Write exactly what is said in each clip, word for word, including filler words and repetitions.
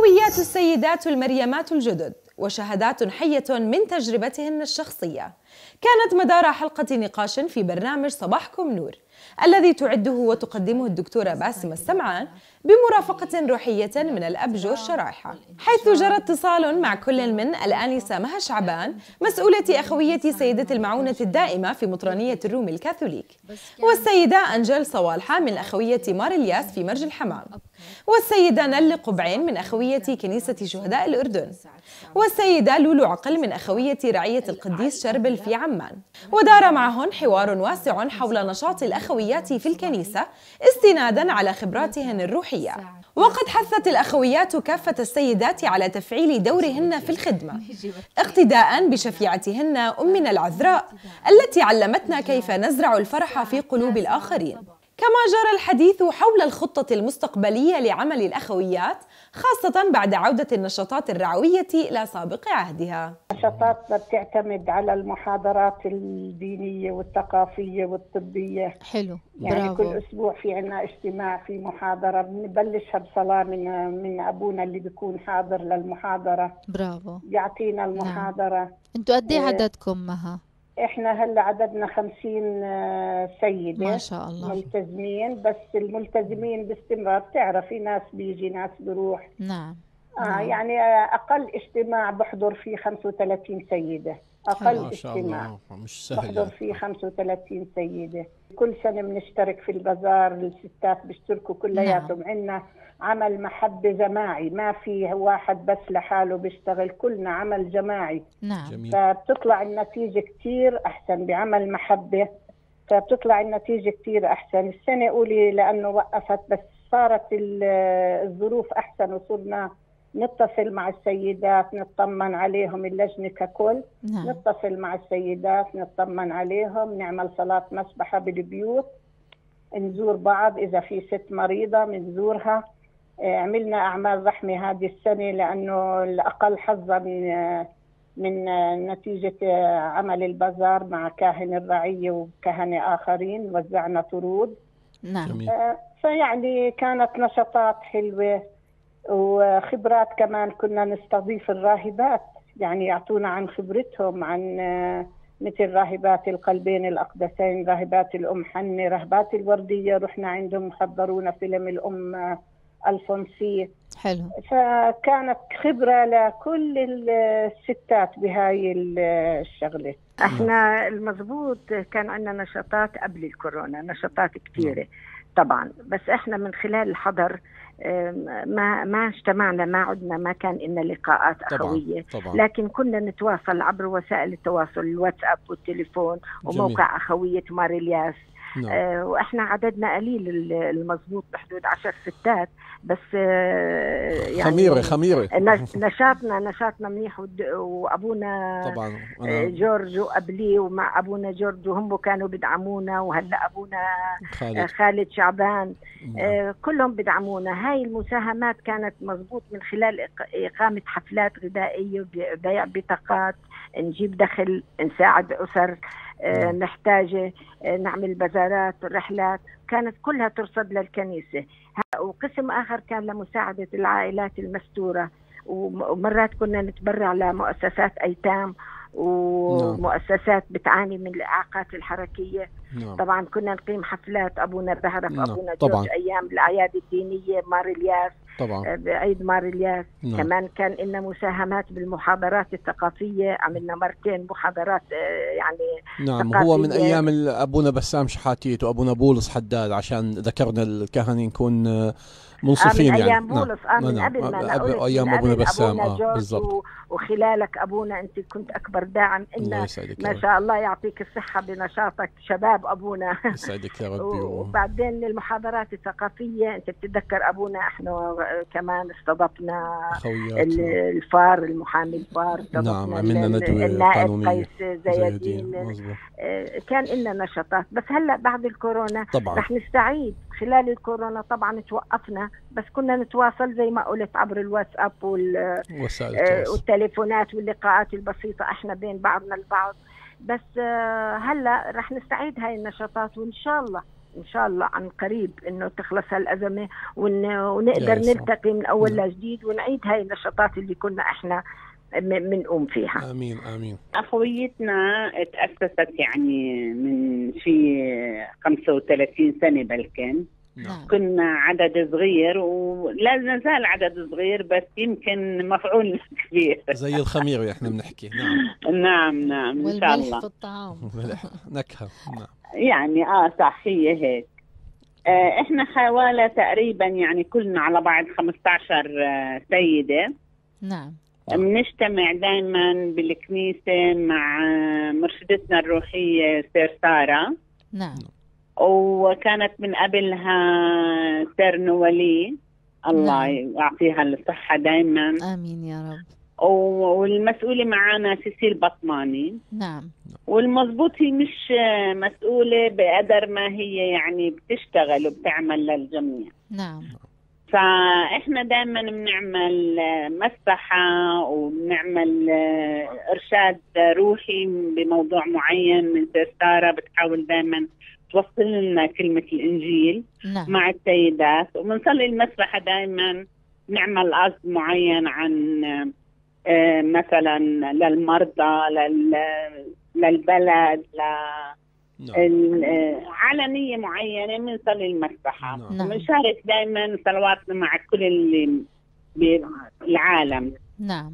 أخويات السيدات المريمات الجدد وشهادات حية من تجربتهن الشخصية كانت مدار حلقة نقاش في برنامج صباحكم نور الذي تعده وتقدمه الدكتورة باسمة السمعان بمرافقة روحية من الأب جورج شرايحة، حيث جرى اتصال مع كل من الآنسة مها شعبان مسؤولة أخوية سيدة المعونة الدائمة في مطرانية الروم الكاثوليك، والسيدة أنجل صوالحة من أخوية مار الياس في مرج الحمام، والسيدة نل قبعين من أخوية كنيسة شهداء الأردن، والسيدة لولو عقل من أخوية رعية القديس شربل في عمان. ودار معهن حوار واسع حول نشاط الأخويات في الكنيسة استنادا على خبراتهن الروحية. وقد حثت الأخويات كافة السيدات على تفعيل دورهن في الخدمة اقتداء بشفيعتهن أمنا العذراء التي علمتنا كيف نزرع الفرح في قلوب الآخرين. كما جرى الحديث حول الخطة المستقبلية لعمل الأخويات خاصة بعد عودة النشاطات الرعوية إلى سابق عهدها. نشاطاتنا بتعتمد على المحاضرات الدينية والثقافية والطبية. حلو، يعني برافو. كل أسبوع في عنا اجتماع في محاضرة، بنبلشها بصلاة من من أبونا اللي بيكون حاضر للمحاضرة. برافو، يعطينا المحاضرة. نعم. انتوا قد ايه عددكم مها؟ احنا هلا عددنا خمسين سيدة ما شاء الله ملتزمين، بس الملتزمين باستمرار، بتعرف في ناس بيجي ناس بيروح. نعم. آه نعم. يعني أقل اجتماع بحضر فيه خمسة وثلاثين سيدة، أقل ما شاء اجتماع الله مش سهل بحضر فيه خمسة وثلاثين سيدة. كل سنة بنشترك في البازار، الستات بيشتركوا كلياتهم. نعم. عندنا عمل محبة جماعي، ما في واحد بس لحاله بيشتغل، كلنا عمل جماعي. نعم. جميل. فبتطلع النتيجة كتير أحسن بعمل محبة، فبتطلع النتيجة كتير أحسن. السنة أولي لأنه وقفت، بس صارت الظروف أحسن وصرنا نتصل مع السيدات نطمن عليهم، اللجنة ككل. نعم. نتصل مع السيدات نطمن عليهم، نعمل صلاة مسبحة بالبيوت، نزور بعض، إذا في ست مريضة بنزورها. عملنا أعمال رحمة هذه السنة لأنه الأقل حظا من من نتيجة عمل البازار مع كاهن الرعية وكهنة آخرين، وزعنا طرود. نعم. فيعني كانت نشاطات حلوة وخبرات كمان. كنا نستضيف الراهبات، يعني يعطونا عن خبرتهم، عن مثل راهبات القلبين الأقدسين، راهبات الأم حنة، راهبات الوردية، رحنا عندهم حضرونا فيلم الأم ألفونسية. حلو. فكانت خبرة لكل الستات بهاي الشغلة. احنا المضبوط كان عندنا نشاطات قبل الكورونا، نشاطات كثيرة طبعا، بس احنا من خلال الحضر ما ما اجتمعنا، ما عدنا، ما كان لنا لقاءات أخوية. طبعاً. طبعاً. لكن كنا نتواصل عبر وسائل التواصل، الواتساب والتليفون وموقع جميل. أخوية مار الياس. نعم. آه واحنا عددنا قليل المضبوط بحدود عشر ستات بس. آه يعني خميرة خميرة نشاطنا نشاطنا منيح. وابونا طبعا أنا جورج وقبلي ومع ابونا جورج وهم كانوا بدعمونا، وهلا ابونا خالد, خالد شعبان. نعم. آه كلهم بدعمونا. هاي المساهمات كانت مضبوط من خلال اقامة حفلات غذائية، بيع بطاقات، نجيب دخل، نساعد أسر آه محتاجة، آه نعمل بازارات، رحلات، كانت كلها ترصد للكنيسة. وقسم آخر كان لمساعدة العائلات المستورة، ومرات كنا نتبرع لمؤسسات أيتام ومؤسسات بتعاني من الإعاقات الحركية. نعم. طبعا كنا نقيم حفلات، أبونا بهرف. نعم. أبونا جورج طبعا. أيام الأعياد الدينية، مار الياس طبعا، بعيد مار الياس. نعم. كمان كان لنا مساهمات بالمحاضرات الثقافية، عملنا مرتين محاضرات يعني نعم ثقافية. هو من أيام أبونا بسام شحاتيت وأبونا بولس حداد، عشان ذكرنا الكهنة نكون منصفين. من يعني أيام بولس. آه من قبل ما أنا قلت أيام أبونا بسام. أبونا آه بالضبط. وخلالك أبونا أنت كنت أكبر داعم. إن ما شاء الله يعطيك الصحة بنشاطك، شباب أبونا. يسعدك يا ربي. وبعدين المحاضرات الثقافية أنت بتتذكر أبونا إحنا كمان استضفنا الفار، المحامي الفار، نعم عملنا ندوة النائب قيس زيادين. كان لنا نشاطات. بس هلأ بعد الكورونا طبعا رح نستعيد. خلال الكورونا طبعا توقفنا، بس كنا نتواصل زي ما قلت عبر الواتساب والتليفونات واللقاءات البسيطة احنا بين بعضنا البعض. بس هلا رح نستعيد هاي النشاطات، وان شاء الله ان شاء الله عن قريب انه تخلص هالازمه ونقدر نلتقي من اول لجديد ونعيد هاي النشاطات اللي كنا احنا بنقوم فيها. امين امين. اخويتنا تاسست يعني من شي خمسة وثلاثين سنه بلكن. نعم. كنا عدد صغير ولا نزال عدد صغير بس يمكن مفعول كبير زي الخميره احنا بنحكي. نعم نعم نعم ان شاء الله. والملح في الطعام. نكهه. نعم يعني اه صح هي هيك. آه احنا حوالي تقريبا يعني كلنا على بعض خمسة عشر آه سيده. نعم. بنجتمع دائما بالكنيسه مع مرشدتنا الروحيه سير ساره. نعم. وكانت من قبلها سير نوالي الله نعم. يعطيها الصحة دائما. آمين يا رب. والمسؤولة معنا سيسيل بطماني. نعم. والمضبوط هي مش مسؤولة بقدر ما هي يعني بتشتغل وبتعمل للجميع. نعم. فإحنا دائما بنعمل مسبحة وبنعمل إرشاد روحي بموضوع معين من سير سارة بتحاول دائما توصل لنا كلمة الإنجيل. نعم. مع السيدات وبنصلي المسبحة دائما نعمل قصد معين عن آه مثلا للمرضى لل للبلد ل نعم. على نية معينة بنصلي المسبحة. نعم. بنشارك دائما صلواتنا مع كل اللي بالعالم. نعم.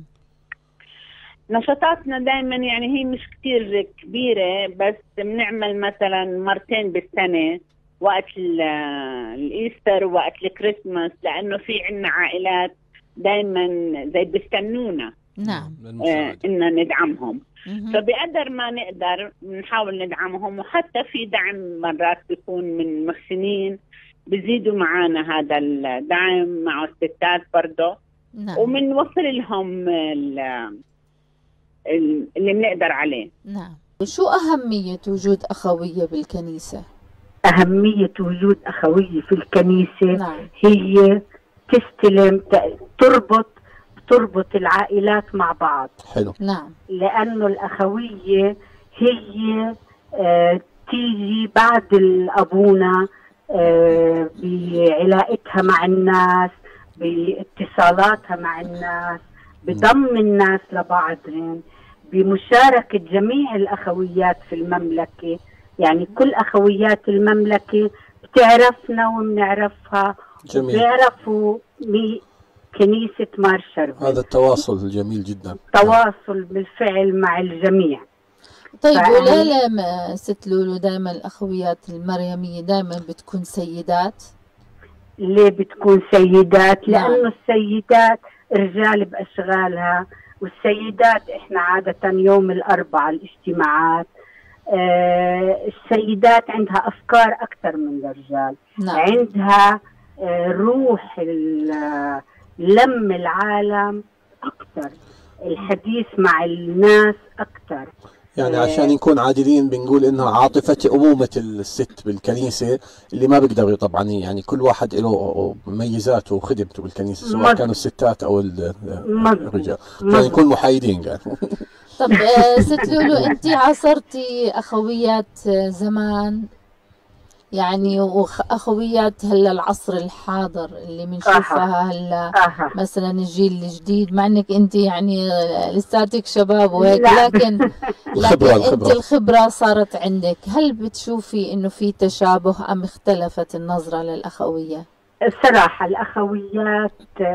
نشاطاتنا دائما يعني هي مش كتير كبيرة بس بنعمل مثلا مرتين بالسنة وقت الإيستر ووقت الكريسماس لأنه في عنا عائلات دائما زي بيستنونا. نعم. آه إننا ندعمهم. فبقدر ما نقدر بنحاول ندعمهم وحتى في دعم مرات بيكون من محسنين بيزيدوا معنا هذا الدعم مع الستات برضه. نعم. وبنوصل لهم اللي بنقدر عليه. نعم. شو أهمية وجود أخوية بالكنيسة؟ أهمية وجود أخوية في الكنيسة نعم. هي تستلم تربط تربط العائلات مع بعض. حلو. نعم. لأنه الأخوية هي آه تيجي بعد الأبونا آه بعلاقتها مع الناس باتصالاتها مع الناس بضم الناس لبعضهم بمشاركة جميع الأخويات في المملكة. يعني كل أخويات المملكة بتعرفنا وبنعرفها. جميل. بيعرفوا كنيسة مار شربل. هذا التواصل الجميل جدا. تواصل بالفعل مع الجميع. طيب وليه ست لولو دائما الأخويات المريمية دائما بتكون سيدات؟ ليه بتكون سيدات؟ نعم. لأنه السيدات رجال بأشغالها والسيدات احنا عادة يوم الأربعاء الاجتماعات آه السيدات عندها أفكار أكثر من الرجال. نعم. عندها آه روح لم العالم أكثر الحديث مع الناس أكثر. يعني عشان نكون عادلين بنقول انها عاطفة أمومة الست بالكنيسة اللي ما بيقدروا طبعا يعني كل واحد له ميزاته وخدمته بالكنيسة سواء مزبط. كانوا الستات او الرجال عشان نكون محايدين قال. طب ست لولو انت عاصرتي اخويات زمان يعني واخويات هلا العصر الحاضر اللي بنشوفها هلا مثلا الجيل الجديد مع انك انت يعني لساتك شباب وهيك لكن لكن انت الخبره صارت عندك. هل بتشوفي انه في تشابه ام اختلفت النظره للاخويه؟ الصراحه الاخويات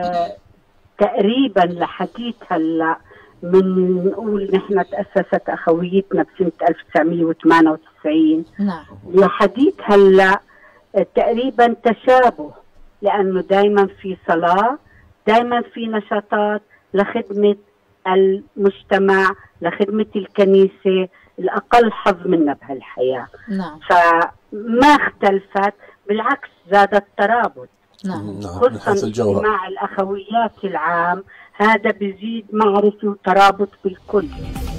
تقريبا لحديت هلا من نقول نحن تأسست أخويتنا بسنة ألف وتسعمية وثمانية وتسعين. نعم. لحديث هلا تقريبا تشابه لأنه دائما في صلاة دائما في نشاطات لخدمة المجتمع لخدمة الكنيسة الأقل حظ منا بهالحياة. نعم. فما اختلفت بالعكس زاد الترابط. نعم. خصوصا اجتماع الأخويات العام هذا بيزيد معرفة وترابط بالكل.